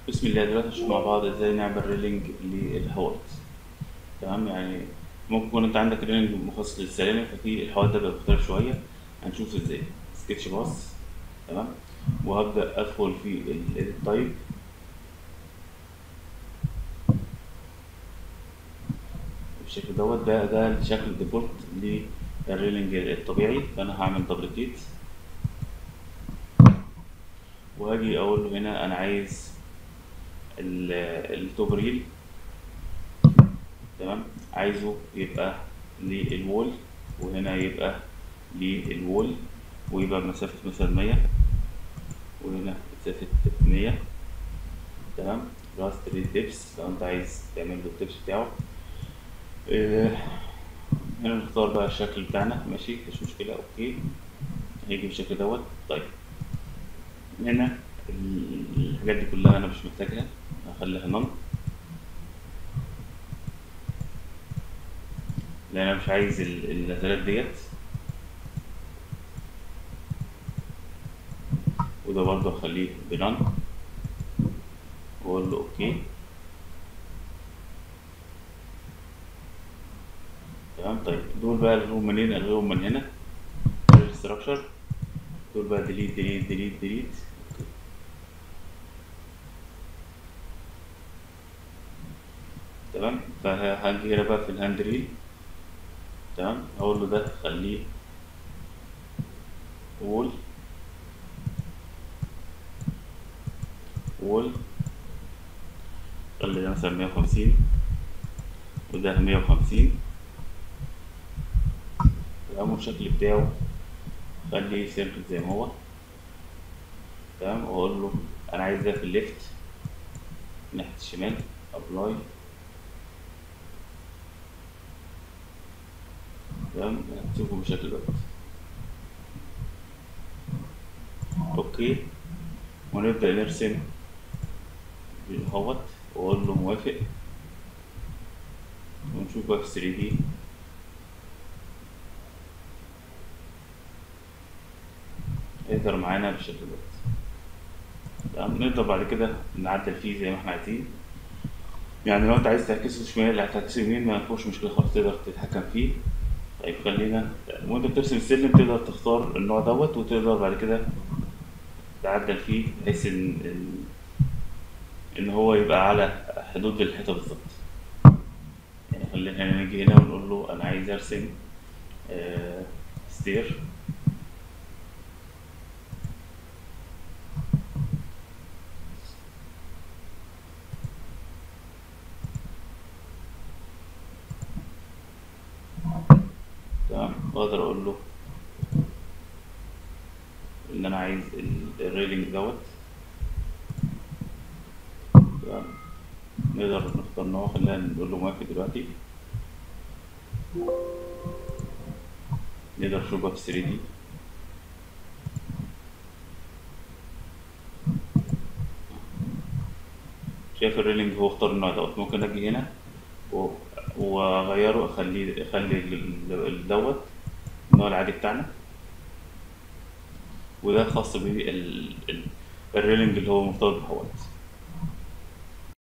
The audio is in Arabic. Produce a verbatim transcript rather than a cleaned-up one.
بسم الله. دلوقتي نشوف مع بعض ازاي نعمل ريلينج للحوائط. تمام، يعني ممكن يكون انت عندك ريلينج مخصص للسلالم، ففي الحوائط ده بيبقى مختلف شويه. هنشوف ازاي. سكتش باص. تمام. وهبدا ادخل في الايديت تايب بالشكل دوت. ده ده الشكل الديفولت للريلينج الطبيعي. فانا هعمل دبليكيت وهاجي اقول له هنا انا عايز التوب ريل. تمام، عايزه يبقى للوول، وهنا يبقى للوول، ويبقى بمسافة مثلا مية، وهنا مسافة مية. تمام. راست ريد ديبس لو انت عايز تعمل له الدبس بتاعه. اه، هنا نختار بقى الشكل بتاعنا. ماشي، مفيش مشكلة. اوكي، هيجي بالشكل دوت. طيب، هنا الحاجات دي كلها انا مش محتاجها، هخليها نون، لان انا مش عايز ال- النزلات ديت. وده برضه هخليه بنون، واقول له اوكي. تمام. طيب، دول بقى الغيهم منين؟ الغيهم من هنا الستراكشر. دول بقى ديليت ديليت ديليت ديليت. تمام. فهاجي هنا بقى في الهاند ريل. تمام، هقول له ده خليه وول وول. خلي ده مثلا مية وخمسين، وده مية وخمسين. تمام، والشكل بتاعه خليه سيركل زي ما هو. تمام، واقول له انا عايز ده في الليفت ناحية الشمال. ابلاي. تمام، هتشوفه بالشكل دوت. اوكي، ونبدأ نرسم اهوت، واقول له موافق، ونشوف بقى في ثري دي. هيظهر معانا بالشكل دوت. تمام، نقدر بعد كده نعدل فيه زي ما احنا عايزين. يعني لو انت عايز تعكسه شمال هتعكسه يمين، ما فيهوش مشكله خالص، تقدر تتحكم فيه. طيب، خلينا وانت بترسم السلم تقدر تختار النوع دوت، وتقدر بعد كده تعدل فيه بحيث ان ان إن هو يبقى على حدود الحيطه بالظبط. يعني خلينا نيجي هنا ونقول له انا عايز ارسم آه ستير. تمام، واقدر اقول له ان انا عايز ال- الريلينج دوت. تمام، نقدر نختار نوع. خلينا نقول له موافق دلوقتي. نقدر نشوفها في ثري دي. شايف الريلينج هو اختار النوع دوت. ممكن اجي هنا و- واغيره، اخليه اخلي ال- ال- دوت النوع العادي بتاعنا. وده خاص بالريلينج اللي هو مرتبط بحوائط.